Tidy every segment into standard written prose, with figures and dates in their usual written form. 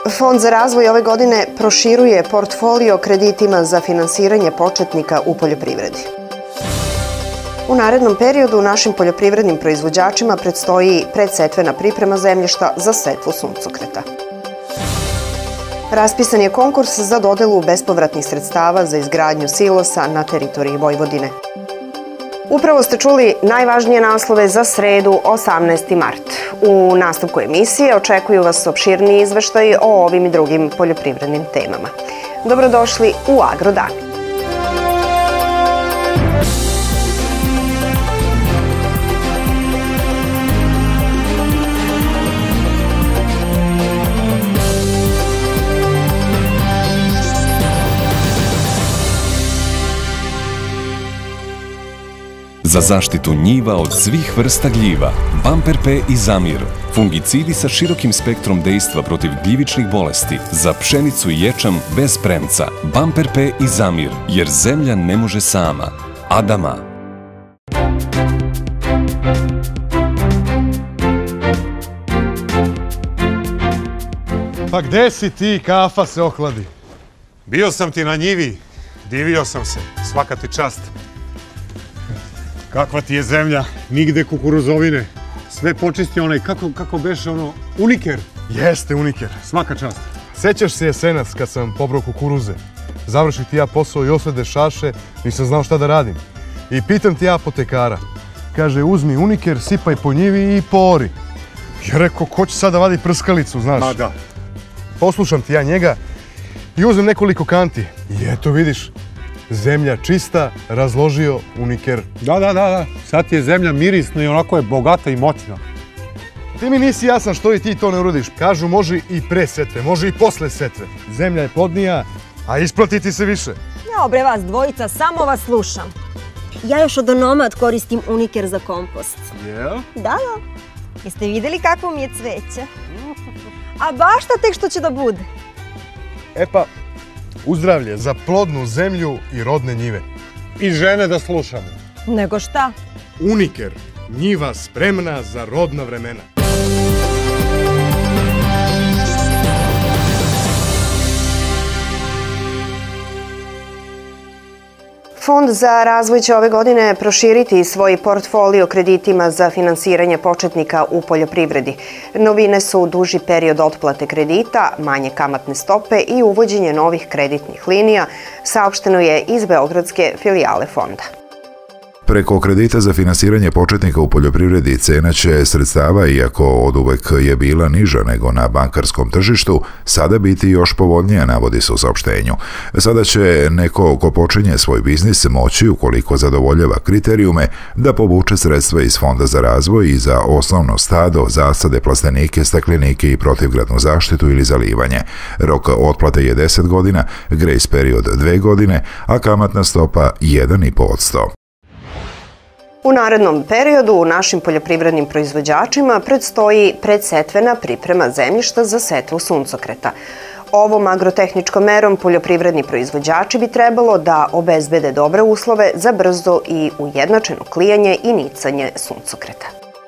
Fond za razvoj ove godine proširuje portfolio kreditima za finansiranje početnika u poljoprivredi. U narednom periodu našim poljoprivrednim proizvođačima predstoji predsetvena priprema zemljišta za setvu suncokreta. Raspisan je konkurs za dodelu bespovratnih sredstava za izgradnju silosa na teritoriji Vojvodine. Upravo ste čuli najvažnije naslove za sredu, 18. mart. U nastavku emisije očekuju vas opširniji izveštaji o ovim i drugim poljoprivrednim temama. Dobrodošli u Agrodan. Za zaštitu njiva od svih vrsta gljiva, Bumper P i Zamir, fungicidi sa širokim spektrom dejstva protiv gljivičnih bolesti, za pšenicu i ječam bez premca, Bumper P i Zamir, jer zemlja ne može sama. Adama. Pa gde si ti, kafa se ohladi? Bio sam ti na njivi, divio sam se, svaka ti čast. Kakva ti je zemlja, nigde kukuruzovine, sve počisti onaj, kako beše ono, uniker. Jeste uniker. Svaka čast. Sećaš se jesenac kad sam pobrao kukuruze? Završih ti ja posao i osvede šaše, nisam znao šta da radim. I pitam ti ja apotekara. Kaže, uzmi uniker, sipaj po njivi i poori. Ja rekao, ko će sad da vadi prskalicu, znaš? Ma da. Poslušam ti ja njega i uzmem nekoliko kanti. I eto vidiš, zemlja čista, razložio uniker. Da. Sad ti je zemlja mirisna i onako je bogata i moćna. Ti mi nisi jasan što i ti to ne uradiš. Kažu, može i pre setve, može i posle setve. Zemlja je plodnija, a isplati ti se više. Ja, bre, vas dvojica, samo vas slušam. Ja još od onomad koristim uniker za kompost. Jel? Da. Jeste videli kakvo mi je cveće? A baš šta tek što će da bude? E pa, uzdravlje za plodnu zemlju i rodne njive. I žene da slušamo. Nego šta? Uniker, njiva spremna za rodna vremena. Fond za razvoj će ove godine proširiti svoj portfolio kreditima za finansiranje početnika u poljoprivredi. Novine su duži period otplate kredita, manje kamatne stope i uvođenje novih kreditnih linija, saopšteno je iz beogradske filijale fonda. Preko kredita za finansiranje početnika u poljoprivredi cena će sredstava, iako oduvek je bila niža nego na bankarskom tržištu, sada biti još povoljnija, navodi se u saopštenju. Sada će neko ko počinje svoj biznis moći, ukoliko zadovoljava kriterijume, da povuče sredstva iz Fonda za razvoj i za osnovno stado, zasade, plastenike, staklenike i protivgradnu zaštitu ili zalivanje. Rok otplate je 10 godina, grace period 2 godine, a kamatna stopa 1,5%. U narednom periodu našim poljoprivrednim proizvođačima predstoji predsetvena priprema zemljišta za setvu suncokreta. Ovom agrotehničkom merom poljoprivredni proizvođači bi trebalo da obezbede dobre uslove za brzo i ujednačeno klijanje i nicanje suncokreta.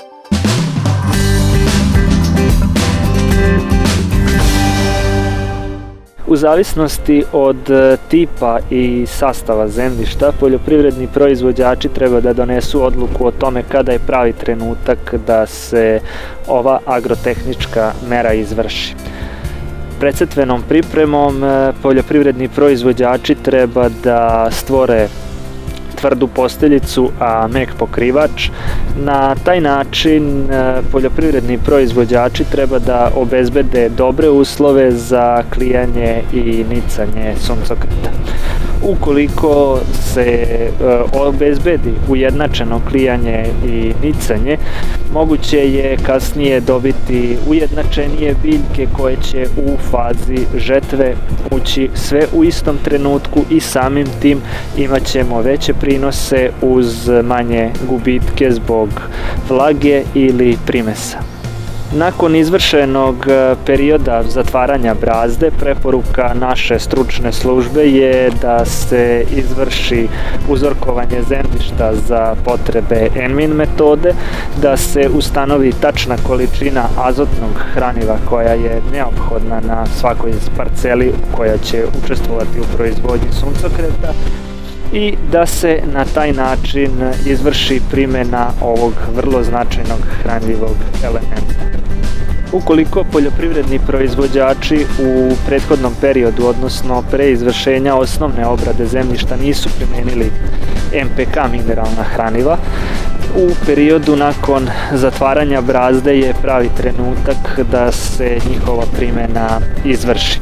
U zavisnosti od tipa i sastava zemljišta, poljoprivredni proizvođači treba da donesu odluku o tome kada je pravi trenutak da se ova agrotehnička mera izvrši. Predsetvenom pripremom poljoprivredni proizvođači treba da stvore tvrdu posteljicu, a mek pokrivač. Na taj način poljoprivredni proizvođači treba da obezbede dobre uslove za klijanje i nicanje suncokreta. Ukoliko se obezbedi ujednačeno klijanje i nicanje, moguće je kasnije dobiti ujednačenije biljke koje će u fazi žetve ući sve u istom trenutku i samim tim imat ćemo veće prinose uz manje gubitke zbog vlage ili primesa. Nakon izvršenog perioda zatvaranja brazde, preporuka naše stručne službe je da se izvrši uzorkovanje zemljišta za potrebe ENMIN metode, da se ustanovi tačna količina azotnog hraniva koja je neophodna na svakoj parceli koja će učestvovati u proizvodnji suncokreta i da se na taj način izvrši primjena ovog vrlo značajnog hranljivog elementa. Ukoliko poljoprivredni proizvođači u prethodnom periodu, odnosno pre izvršenja osnovne obrade zemljišta, nisu primijenili MPK mineralna hraniva, u periodu nakon zatvaranja brazde je pravi trenutak da se njihova primjena izvrši.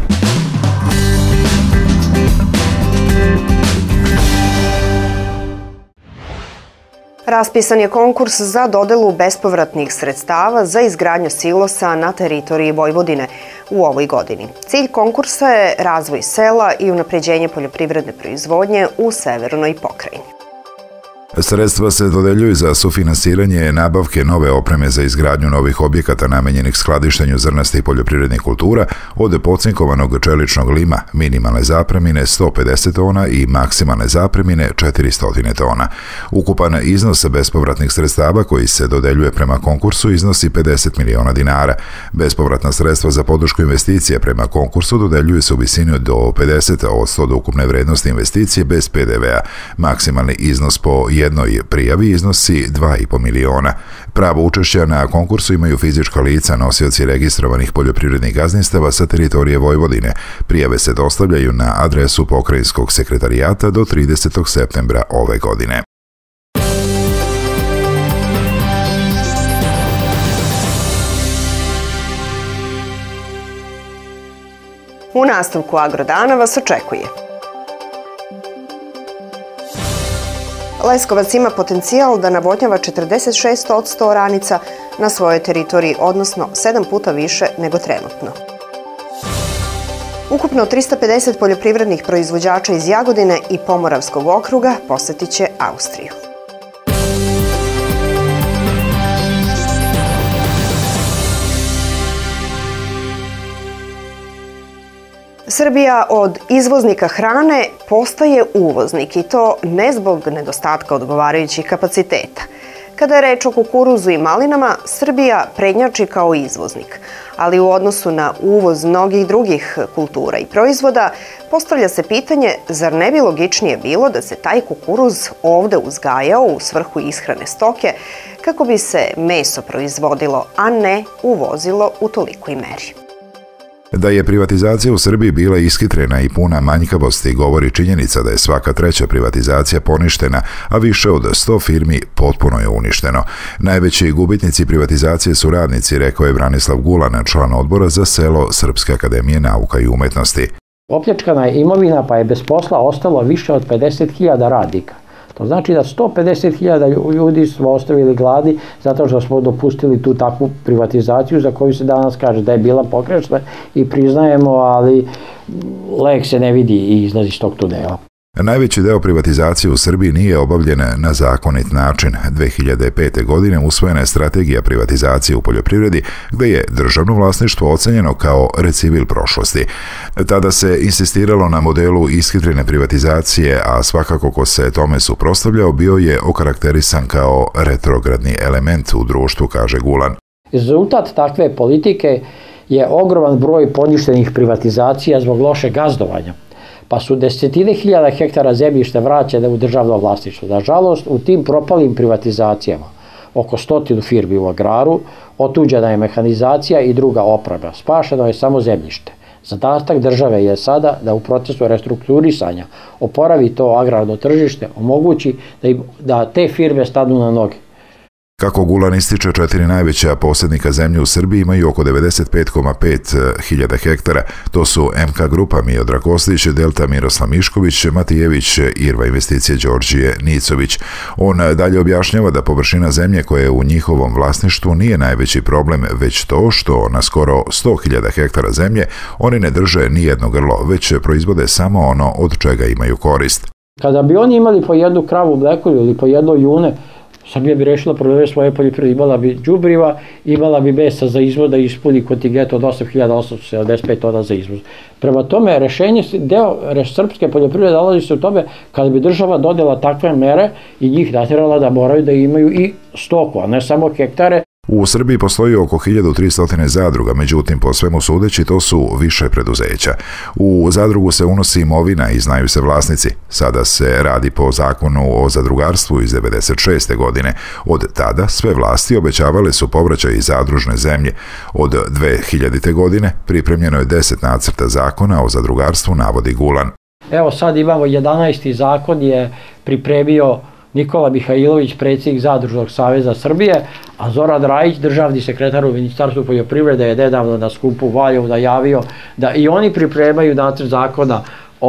Raspisan je konkurs za dodelu bespovratnih sredstava za izgradnju silosa na teritoriji Vojvodine u ovoj godini. Cilj konkursa je razvoj sela i unapređenje poljoprivredne proizvodnje u severnoj pokrajini. Sredstva se dodeljuju za sufinansiranje nabavke nove opreme za izgradnju novih objekata namenjenih skladištenju zrnastih poljoprivrednih kultura od pocinkovanog čeličnog lima, minimalne zapremine 150 tona i maksimalne zapremine 400 tona. Ukupan iznos bespovratnih sredstava koji se dodeljuje prema konkursu iznosi 50 miliona dinara. Bespovratna sredstva za podršku investicije prema konkursu dodeljuju se u visini do 50% od ukupne vrednosti investicije bez PDV-a. Maksimalni iznos po jednoj prijavi iznosi 2,5 miliona. Pravo učešća na konkursu imaju fizička lica, nosioci registrovanih poljoprivrednih gazdinstava sa teritorije Vojvodine. Prijave se dostavljaju na adresu Pokrajinskog sekretarijata do 30. septembra ove godine. U nastavku Agrodana vas očekuje. Leskovac ima potencijal da navodnjava 46% oranica na svojoj teritoriji, odnosno 7 puta više nego trenutno. Ukupno 350 poljoprivrednih proizvođača iz Jagodine i Pomoravskog okruga posetit će Austriju. Srbija od izvoznika hrane postaje uvoznik i to ne zbog nedostatka odgovarajućih kapaciteta. Kada je reč o kukuruzu i malinama, Srbija prednjači kao izvoznik, ali u odnosu na uvoz mnogih drugih kultura i proizvoda postavlja se pitanje zar ne bi logičnije bilo da se taj kukuruz ovde uzgajao u svrhu ishrane stoke kako bi se meso proizvodilo, a ne uvozilo u tolikoj meri. Da je privatizacija u Srbiji bila ishitrena i puna manjkavosti govori činjenica da je svaka treća privatizacija poništena, a više od 100 firmi potpuno je uništeno. Najveći gubitnici privatizacije su radnici, rekao je Branislav Gulan, član odbora za selo Srpske akademije nauka i umetnosti. Opljačkana je imovina pa je bez posla ostalo više od 50.000 radnika. To znači da 150.000 ljudi smo ostavili gladi zato što smo dopustili tu takvu privatizaciju za koju se danas kaže da je bila pogrešna i priznajemo, ali lek se ne vidi i izlazi iz tog tunela. Najveći deo privatizacije u Srbiji nije obavljen na zakonit način. 2005. godine usvojena je strategija privatizacije u poljoprivredi gde je državno vlasništvo ocenjeno kao recivil prošlosti. Tada se insistiralo na modelu ishitrene privatizacije, a svakako ko se tome suprotstavljao bio je okarakterisan kao retrogradni element u društvu, kaže Gulan. Rezultat takve politike je ogroman broj poništenih privatizacija zbog lošeg gazdovanja. Pa su desetine hiljada hektara zemljišta vraćene u državno vlasništvo. Nažalost, u tim propalim privatizacijama, oko 100 firmi u agraru, otuđena je mehanizacija i druga oprema. Spašeno je samo zemljište. Zadatak države je sada da u procesu restrukturisanja oporavi to agrarno tržište, omogući da te firme stanu na noge. Kako Gulan ističe, 4 najveća posjednika zemlje u Srbiji imaju oko 95,5 hiljada hektara. To su MK Grupa Miodrag Kostić, Delta Miroslav Mišković, Matijević, Irva investicije Đorđije Nicović. On dalje objašnjava da površina zemlje koja je u njihovom vlasništvu nije najveći problem, već to što na skoro 100.000 hektara zemlje oni ne drže ni jedno grlo, već proizvode samo ono od čega imaju korist. Kada bi oni imali po jednu kravu mlekulju ili po jedno june, Srbija bi rešila probleme svoje poljoprivrede, imala bi đubriva, imala bi mesa za izvoz da ispuni kontingent od 8.875 tona za izvoz. Prema tome, rešenje, deo srpske poljoprivrede nalazi se u tome kada bi država donela takve mere i njih natjerala da moraju da imaju i stoku, a ne samo hektare. U Srbiji postoji oko 1300 zadruga, međutim, po svemu sudeći, to su više preduzeća. U zadrugu se unosi imovina i znaju se vlasnici. Sada se radi po zakonu o zadrugarstvu iz 1996. godine. Od tada sve vlasti obećavale su povraćaj iz zadružne zemlje. Od 2000. godine pripremljeno je 10 nacrta zakona o zadrugarstvu, navodi Gulan. Evo sad imamo 11. zakon je pripremio Nikola Mihajlović, predsjednik Zadružnog saveza Srbije, a Zoran Rajić, državni sekretar u Ministarstvu poljoprivrede, je nedavno na skupu u Valjevu najavio da i oni pripremaju nacrt zakona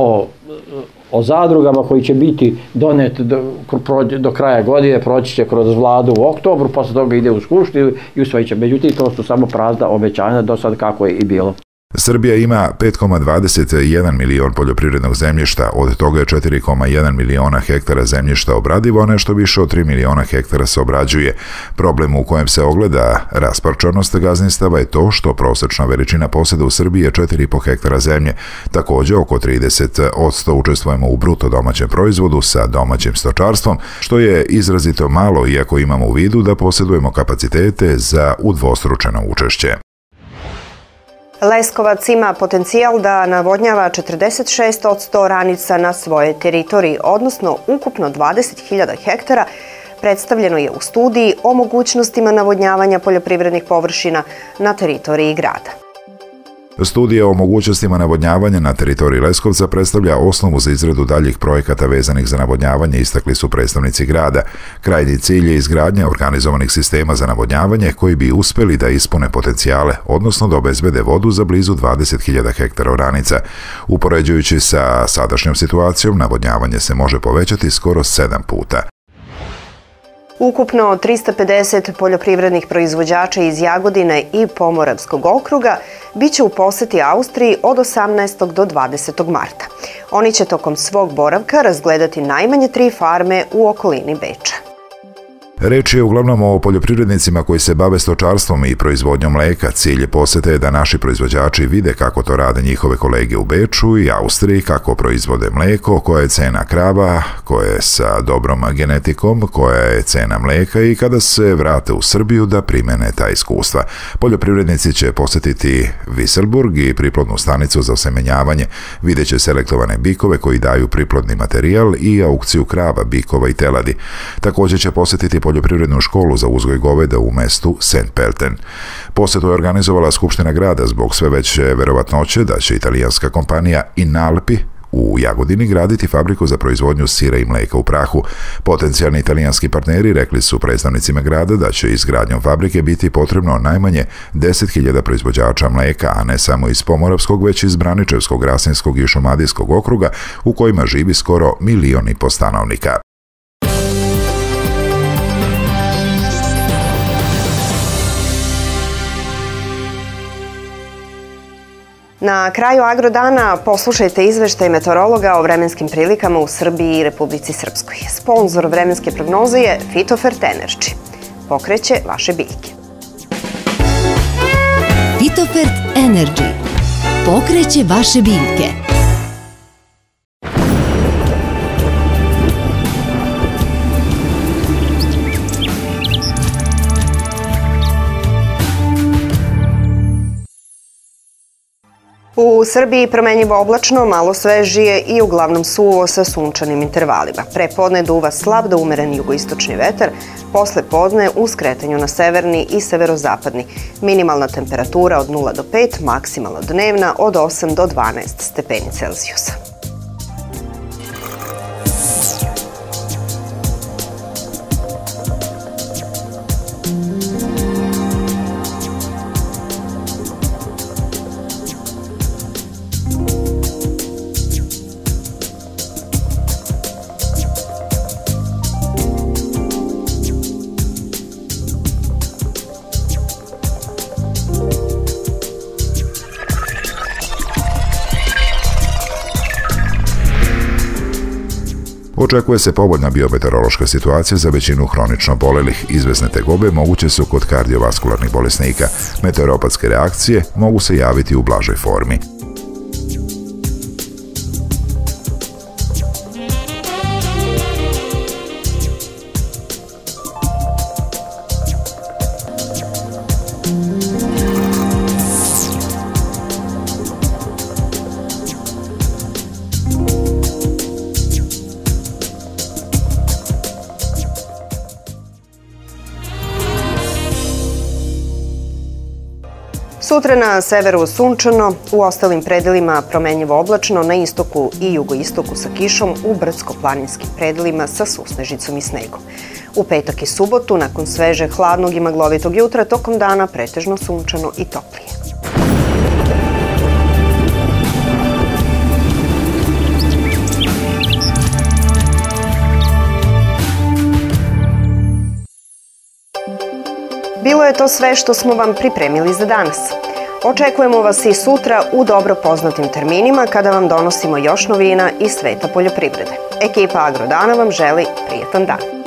o zadrugama koji će biti donet do kraja godine, proći će kroz vladu u oktobru, posle toga ide u skupštinu i usvojit će. Međutim, to su samo prazna obećanja do sad kako je i bilo. Srbija ima 5,21 milion poljoprivrednog zemljišta, od toga je 4,1 miliona hektara zemljišta obradivo, a nešto više od 3 miliona hektara se obrađuje. Problem u kojem se ogleda rasparčanost gazdinstava je to što prosečna veličina poseda u Srbiji je 4,5 hektara zemlje. Također, oko 30% učestvujemo u bruto domaćem proizvodu sa domaćim stočarstvom, što je izrazito malo iako imamo u vidu da posjedujemo kapacitete za udvostručeno učešće. Leskovac ima potencijal da navodnjava 46% oranica na svojoj teritoriji, odnosno ukupno 20.000 hektara, predstavljeno je u studiji o mogućnostima navodnjavanja poljoprivrednih površina na teritoriji grada. Studija o mogućnostima navodnjavanja na teritoriji Leskovca predstavlja osnovu za izradu daljih projekata vezanih za navodnjavanje, istakli su predstavnici grada. Krajnji cilj je izgradnja organizovanih sistema za navodnjavanje koji bi uspeli da ispune potencijale, odnosno da obezbede vodu za blizu 20.000 hektara oranica. Upoređujući sa sadašnjom situacijom, navodnjavanje se može povećati skoro 7 puta. Ukupno 350 poljoprivrednih proizvođača iz Jagodine i Pomoravskog okruga biće u poseti Austriji od 18. do 20. marta. Oni će tokom svog boravka razgledati najmanje 3 farme u okolini Beča. Reč je uglavnom o poljoprivrednicima koji se bave stočarstvom i proizvodnjom mleka. Cilj posete je da naši proizvođači vide kako to rade njihove kolege u Beču i Austriji, kako proizvode mleko, koja je cena krava, koja je sa dobrom genetikom, koja je cena mleka i kada se vrate u Srbiju da primene ta iskustva. Poljoprivrednici će posetiti Viselburg i priplodnu stanicu za osemenjavanje. Vidjet će selektovane bikove koji daju priplodni materijal i aukciju krava, bikova i teladi. Također će posetiti poljoprivrednu školu za uzgoj goveda u mestu St. Pölten. Posetu je organizovala Skupština grada zbog sve veće verovatnoće da će italijanska kompanija Inalpi u Jagodini graditi fabriku za proizvodnju sira i mleka u prahu. Potencijalni italijanski partneri rekli su predstavnicima grada da će izgradnjom fabrike biti potrebno najmanje 10.000 proizvođača mleka, a ne samo iz Pomoravskog, već iz Braničevskog, Rasinskog i Šumadijskog okruga u kojima živi skoro 1,5 miliona stanovnika. Na kraju Agrodana poslušajte izveštaj meteorologa o vremenskim prilikama u Srbiji i Republici Srpskoj. Sponzor vremenske prognoze je Fitofert Energy. Pokreće vaše biljke. Fitofert Energy. Pokreće vaše biljke. U Srbiji promenjivo oblačno, malo svežije i uglavnom suvo sa sunčanim intervalima. Pre podne duva slab do umeren jugoistočni vetar, posle podne u skretanju na severni i severozapadni. Minimalna temperatura od 0 do 5, maksimalna dnevna od 8 do 12 stepeni Celzijusa. Očekuje se povoljna biometeorološka situacija za većinu hronično bolelih. Izvesne tegobe moguće su kod kardiovaskularnih bolesnika. Meteoropatske reakcije mogu se javiti u blažoj formi. Sutra na severu sunčano, u ostalim predelima promenljivo oblačno, na istoku i jugoistoku sa kišom, u brdsko-planinskim predelima sa susnežicom i snegom. U petak i subotu, nakon sveže, hladnog i maglovitog jutra, tokom dana pretežno sunčano i toplije. Bilo je to sve što smo vam pripremili za danas. Očekujemo vas i sutra u dobro poznatim terminima kada vam donosimo još novina iz sveta poljoprivrede. Ekipa Agrodana vam želi prijetan dan.